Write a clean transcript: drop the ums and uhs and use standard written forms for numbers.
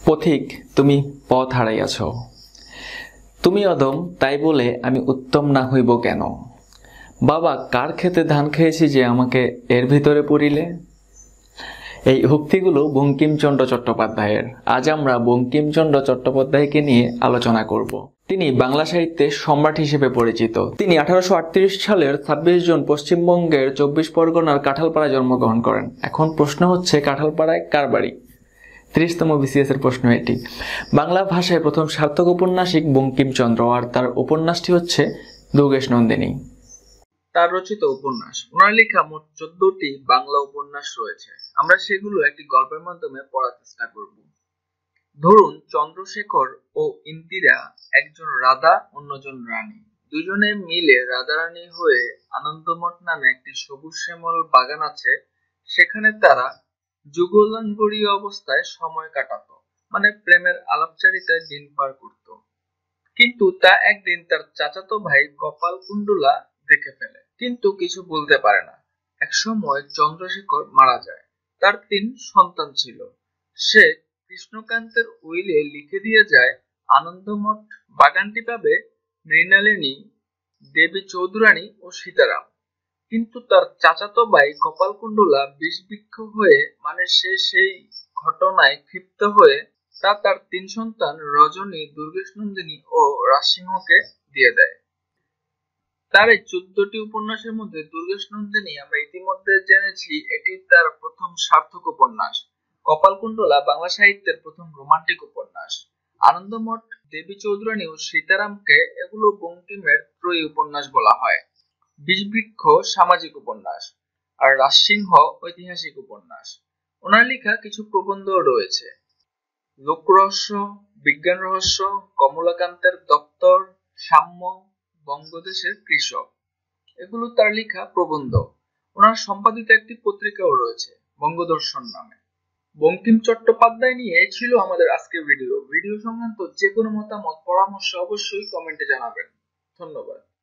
পথিক, তুমি পথ হারাইয়াছ। তুমি অধম, তাই বলে আমি উত্তম না হইব কেন? বাবা, কার ক্ষেতে ধান খেয়েছি যে আমাকে এর ভিতরে পড়িলে? এই উক্তিগুলো বঙ্কিমচন্দ্র চট্টোপাধ্যায়ের। আজ আমরা বঙ্কিমচন্দ্র চট্টোপাধ্যায়কে নিয়ে আলোচনা করব। তিনি বাংলা সাহিত্যে সম্রাট হিসেবে পরিচিত। তিনি 1838 সালের 26 জুন পশ্চিমবঙ্গের 24 পরগনার কাঁঠালপাড়ায় জন্মগ্রহণ করেন। এখন প্রশ্ন হচ্ছে, কাঁঠালপাড়ায় কার বাড়ি? 30তম BCS এর প্রশ্ন এটি। বাংলা ভাষায় প্রথম সার্থক ঔপন্যাসিক বঙ্কিমচন্দ্র, আর তার উপন্যাসটি হচ্ছে দুর্গেশ নন্দিনী। তার রচিত উপন্যাস, ওনার লেখা মোট 14টি বাংলা উপন্যাস রয়েছে। আমরা সেগুলো একটি গল্পের মাধ্যমে পড়ার চেষ্টা করব। ধরুন, চন্দ্রশেখর ও ইন্দিরা একজন রাধা, অন্যজন রানী। দুজনে মিলে রাধারানী হয়ে আনন্দমঠ নামে একটি সবুজ শ্যামল বাগান আছে, সেখানে তারা যুগলাঙ্গরীয় অবস্থায় সময় কাটাতো, মানে প্রেমের আলাপচারিতায় দিন পার করত। কিন্তু তা একদিন তার চাচাতো ভাই কপাল কুণ্ডলা দেখে ফেলে, কিন্তু কিছু বলতে পারে না। এক সময় চন্দ্রশেখর মারা যায়। তার 3 সন্তান ছিল। সে কৃষ্ণকান্তের উইলে লিখে দিয়ে যায়, আনন্দমঠ বাগানটি পাবে মৃণালিনী, দেবী চৌধুরানী ও সীতারাম। কিন্তু তার চাচাতো ভাই কপালকুণ্ডলা বিষবৃক্ষ হয়ে, মানে সে সেই ঘটনায় ক্ষিপ্ত হয়ে তা তার 3 সন্তান রজনী, দুর্গেশ নন্দিনী ও রাজসিংহকে দিয়ে দেয়। তার এই 14টি উপন্যাসের মধ্যে দুর্গেশ নন্দিনী আমরা ইতিমধ্যে জেনেছি এটি তার প্রথম সার্থক উপন্যাস। কপালকুণ্ডলা বাংলা সাহিত্যের প্রথম রোমান্টিক উপন্যাস। আনন্দমঠ, দেবী চৌধুরানী ও সীতারামকে এগুলো বঙ্কিমের ত্রয়ী উপন্যাস বলা হয়। বিষবৃক্ষ সামাজিক উপন্যাস, আর রাজসিংহ ঐতিহাসিক উপন্যাস। ওনার লেখা কিছু প্রবন্ধও রয়েছে। লোকরহস্য, বিজ্ঞান রহস্য, কমলাকান্তের দপ্তর, সাম্য, বঙ্গদেশের কৃষক, এগুলো তার লেখা প্রবন্ধ। ওনার সম্পাদিত একটি পত্রিকাও রয়েছে, বঙ্গদর্শন নামে। বঙ্কিম চট্টোপাধ্যায় নিয়ে ছিল আমাদের আজকের ভিডিও সংক্রান্ত যে কোনো মতামত, পরামর্শ অবশ্যই কমেন্টে জানাবেন। ধন্যবাদ।